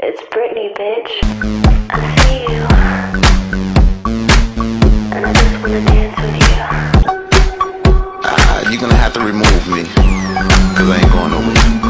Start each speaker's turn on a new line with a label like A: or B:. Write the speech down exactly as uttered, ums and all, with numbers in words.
A: It's Britney, bitch. I see you, and I just wanna dance with you.
B: Uh, you're gonna have to remove me, cause I ain't going nowhere.